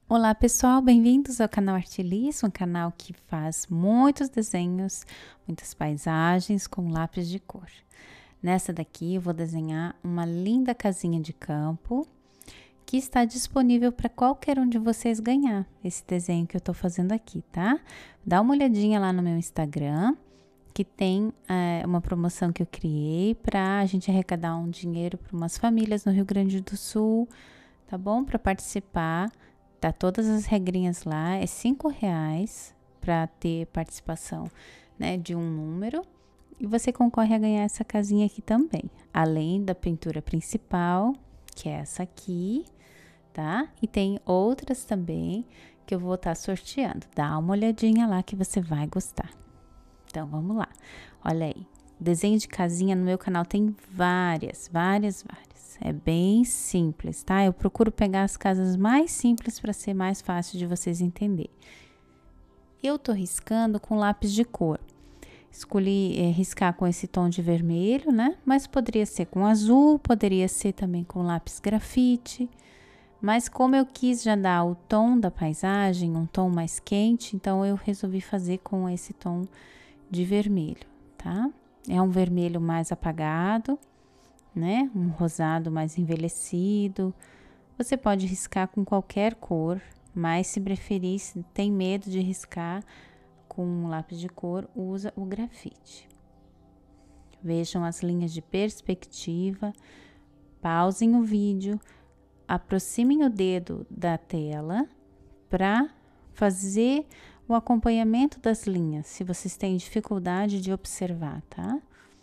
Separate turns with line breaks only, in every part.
Olá pessoal, bem-vindos ao canal Artelice, um canal que faz muitos desenhos, muitas paisagens com lápis de cor. Nessa daqui eu vou desenhar uma linda casinha de campo que está disponível para qualquer um de vocês ganhar esse desenho que eu tô fazendo aqui, tá? Dá uma olhadinha lá no meu Instagram, que tem uma promoção que eu criei para a gente arrecadar um dinheiro para umas famílias no Rio Grande do Sul, tá bom? Para participar. Tá todas as regrinhas lá, é R$ 5 para ter participação, né, de um número. E você concorre a ganhar essa casinha aqui também, além da pintura principal, que é essa aqui, tá? E tem outras também que eu vou estar sorteando. Dá uma olhadinha lá que você vai gostar. Então, vamos lá. Olha aí, desenho de casinha no meu canal tem várias. É bem simples, tá? Eu procuro pegar as casas mais simples para ser mais fácil de vocês entender. Eu tô riscando com lápis de cor. Escolhi riscar com esse tom de vermelho, né? Mas poderia ser com azul, poderia ser também com lápis grafite. Mas como eu quis já dar o tom da paisagem, um tom mais quente, então eu resolvi fazer com esse tom de vermelho, tá? É um vermelho mais apagado, né? Um rosado mais envelhecido. Você pode riscar com qualquer cor, mas se preferir, se tem medo de riscar com um lápis de cor, usa o grafite. Vejam as linhas de perspectiva, pausem o vídeo, aproximem o dedo da tela para fazer o acompanhamento das linhas, se vocês têm dificuldade de observar, tá?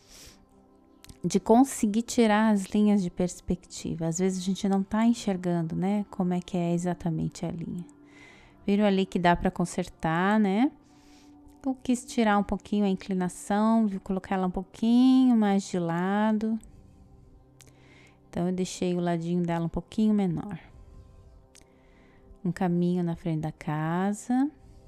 De conseguir tirar as linhas de perspectiva. Às vezes a gente não tá enxergando, né, como é que é exatamente a linha. Viram ali que dá para consertar, né? Eu quis tirar um pouquinho a inclinação, vou colocar ela um pouquinho mais de lado. Então, eu deixei o ladinho dela um pouquinho menor. Um caminho na frente da casa.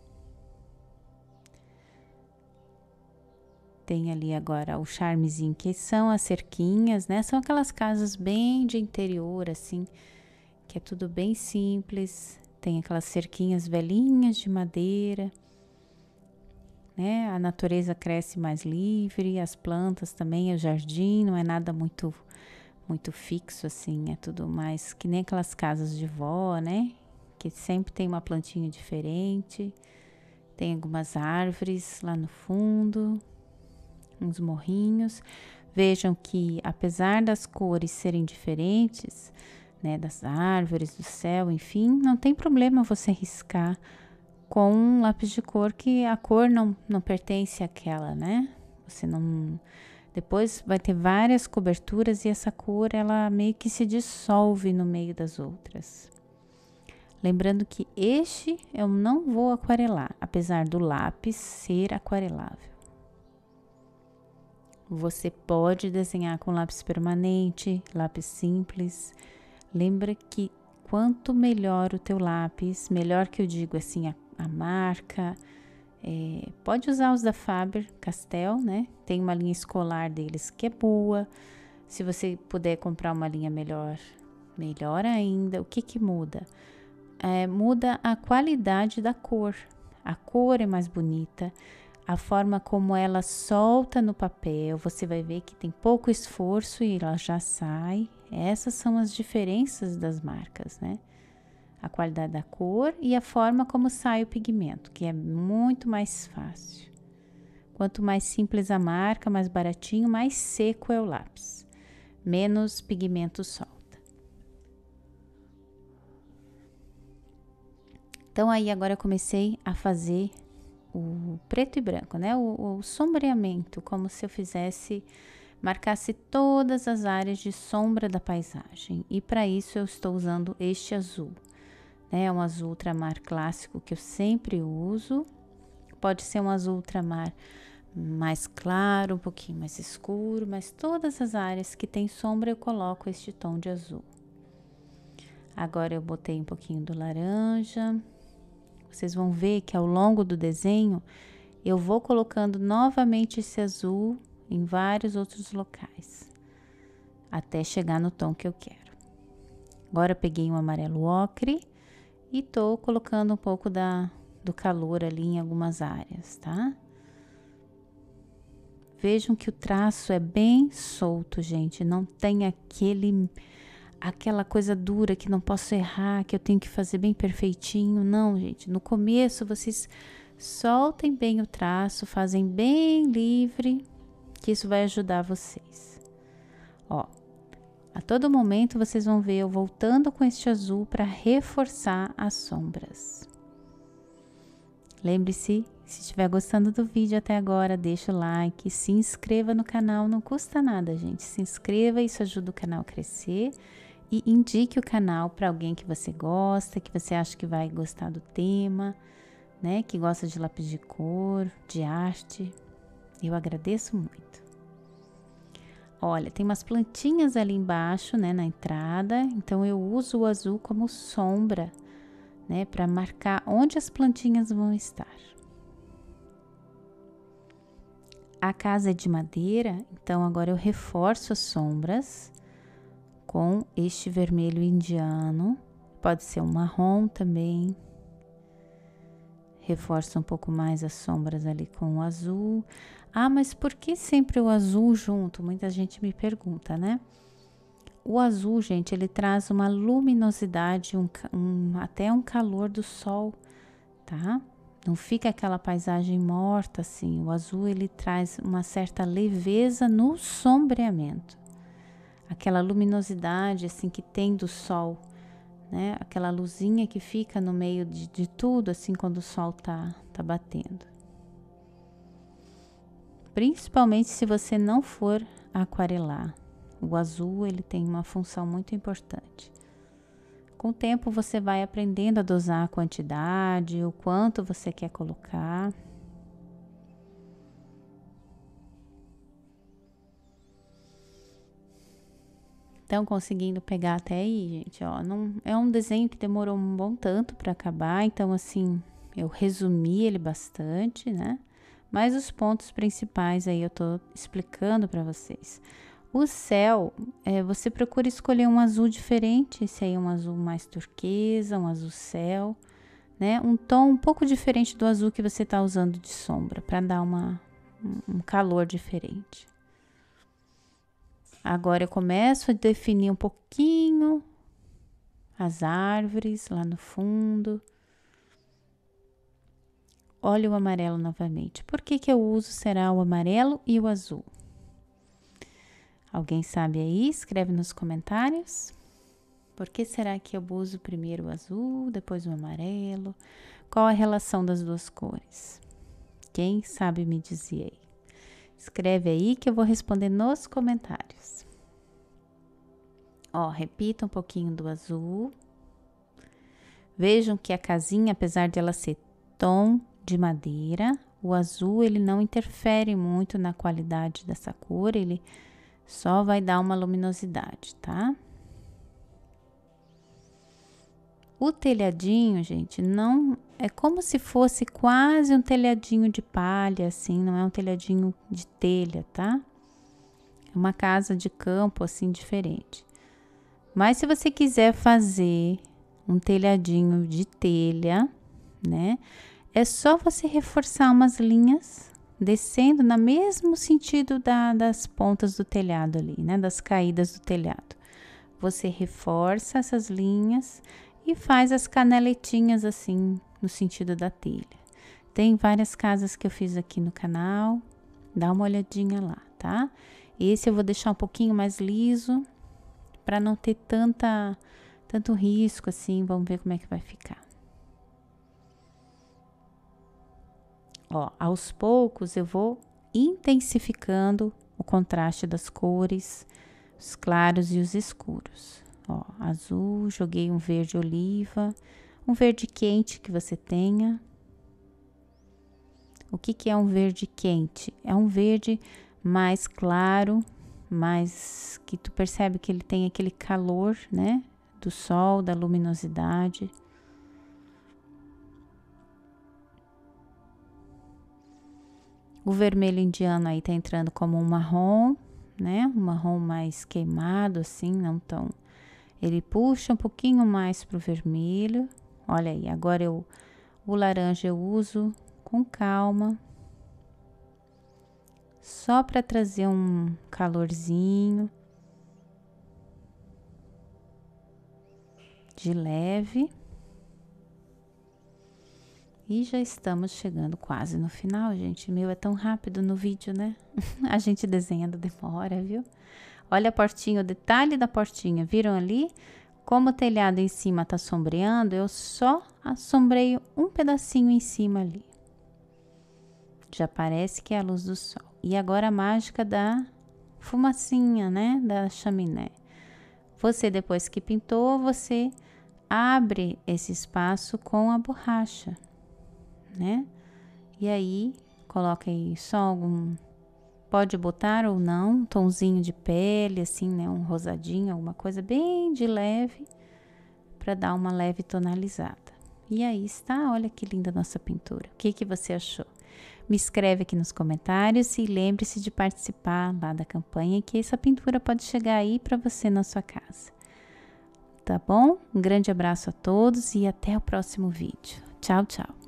Tem ali agora o charmezinho, que são as cerquinhas, né? São aquelas casas bem de interior, assim, que é tudo bem simples. Tem aquelas cerquinhas velhinhas de madeira, né? A natureza cresce mais livre, as plantas também, o jardim não é nada muito fixo, assim, é tudo mais que nem aquelas casas de vó, né? Que sempre tem uma plantinha diferente. Tem algumas árvores lá no fundo, uns morrinhos. Vejam que apesar das cores serem diferentes, né, das árvores, do céu, enfim, não tem problema você riscar com um lápis de cor que a cor não pertence àquela, né? Você não... Depois vai ter várias coberturas e essa cor, ela meio que se dissolve no meio das outras. Lembrando que este eu não vou aquarelar, apesar do lápis ser aquarelável. Você pode desenhar com lápis permanente, lápis simples. Lembra que quanto melhor o teu lápis, melhor que eu digo assim, a marca, pode usar os da Faber-Castell, né? Tem uma linha escolar deles que é boa. Se você puder comprar uma linha melhor, melhor ainda. O que que muda? Muda a qualidade da cor. A cor é mais bonita. A forma como ela solta no papel, você vai ver que tem pouco esforço e ela já sai. Essas são as diferenças das marcas, né? A qualidade da cor e a forma como sai o pigmento, que é muito mais fácil. Quanto mais simples a marca, mais baratinho, mais seco é o lápis. Menos pigmento solta. Então, aí agora eu comecei a fazer o preto e branco, né? O sombreamento, como se eu marcasse todas as áreas de sombra da paisagem. E para isso eu estou usando este azul, né? É um azul ultramar clássico que eu sempre uso. Pode ser um azul ultramar mais claro, um pouquinho mais escuro, mas todas as áreas que tem sombra eu coloco este tom de azul. Agora eu botei um pouquinho do laranja. Vocês vão ver que ao longo do desenho eu vou colocando novamente esse azul em vários outros locais, até chegar no tom que eu quero. Agora eu peguei um amarelo ocre E tô colocando um pouco do calor ali em algumas áreas, tá? Vejam que o traço é bem solto, gente, não tem aquela coisa dura que não posso errar, que eu tenho que fazer bem perfeitinho. Não, gente, no começo vocês soltem bem o traço, fazem bem livre, que isso vai ajudar vocês. Ó, a todo momento vocês vão ver eu voltando com este azul para reforçar as sombras. Lembre-se, se estiver gostando do vídeo até agora, deixa o like, se inscreva no canal, não custa nada, gente. Se inscreva, isso ajuda o canal a crescer, e indique o canal para alguém que você gosta, que você acha que vai gostar do tema, né? Que gosta de lápis de cor, de arte. Eu agradeço muito. Olha, tem umas plantinhas ali embaixo, né, na entrada, então eu uso o azul como sombra, né, para marcar onde as plantinhas vão estar. A casa é de madeira, então agora eu reforço as sombras com este vermelho indiano, pode ser um marrom também. Reforço um pouco mais as sombras ali com o azul. Ah, mas por que sempre o azul junto? Muita gente me pergunta, né? O azul, gente, ele traz uma luminosidade, até um calor do sol, tá? Não fica aquela paisagem morta assim. O azul, ele traz uma certa leveza no sombreamento. Aquela luminosidade assim que tem do sol, né? Aquela luzinha que fica no meio de tudo assim quando o sol tá batendo. Principalmente se você não for aquarelar. O azul, ele tem uma função muito importante. Com o tempo você vai aprendendo a dosar a quantidade, o quanto você quer colocar. Estão conseguindo pegar até aí, gente, ó, não é um desenho que demorou um bom tanto para acabar, então assim, eu resumi ele bastante, né? Mas os pontos principais aí eu tô explicando para vocês. O céu, você procura escolher um azul diferente, esse aí é um azul mais turquesa, um azul céu, né? Um tom um pouco diferente do azul que você tá usando de sombra, para dar um calor diferente. Agora eu começo a definir um pouquinho as árvores lá no fundo. Olha o amarelo novamente. Por que que eu uso será o amarelo e o azul? Alguém sabe aí? Escreve nos comentários. Por que será que eu uso primeiro o azul, depois o amarelo? Qual a relação das duas cores? Quem sabe me dizer aí? Escreve aí que eu vou responder nos comentários. Ó, repita um pouquinho do azul. Vejam que a casinha, apesar de ela ser tom de madeira, o azul ele não interfere muito na qualidade dessa cor, ele só vai dar uma luminosidade, tá? O telhadinho, gente, não é como se fosse quase um telhadinho de palha, assim, não é um telhadinho de telha, tá? É uma casa de campo, assim, diferente. Mas se você quiser fazer um telhadinho de telha, né? É só você reforçar umas linhas, descendo no mesmo sentido das pontas do telhado ali, né? Das caídas do telhado. Você reforça essas linhas e faz as canaletinhas assim, no sentido da telha. Tem várias casas que eu fiz aqui no canal, dá uma olhadinha lá, tá? Esse eu vou deixar um pouquinho mais liso, para não ter tanto risco assim. Vamos ver como é que vai ficar. Ó, aos poucos eu vou intensificando o contraste das cores, os claros e os escuros. Ó, azul, joguei um verde oliva, um verde quente que você tenha. O que que é um verde quente? É um verde mais claro, mais que tu percebe que ele tem aquele calor, né? Do sol, da luminosidade. O vermelho indiano aí tá entrando como um marrom, né? Um marrom mais queimado, assim, não tão. Ele puxa um pouquinho mais pro vermelho. Olha aí, agora o laranja eu uso com calma, só para trazer um calorzinho de leve. E já estamos chegando quase no final, gente. Meu, é tão rápido no vídeo, né? A gente desenhando demora, viu? Olha a portinha, o detalhe da portinha. Viram ali? Como o telhado em cima tá sombreando, eu só assombrei um pedacinho em cima ali. Já parece que é a luz do sol. E agora a mágica da fumacinha, né? Da chaminé. Você, depois que pintou, você abre esse espaço com a borracha, né? E aí, coloca aí só algum... Pode botar ou não, um tomzinho de pele, assim, né? Um rosadinho, alguma coisa bem de leve, para dar uma leve tonalizada. E aí está, olha que linda a nossa pintura. O que que você achou? Me escreve aqui nos comentários e lembre-se de participar lá da campanha, que essa pintura pode chegar aí para você na sua casa. Tá bom? Um grande abraço a todos e até o próximo vídeo. Tchau, tchau!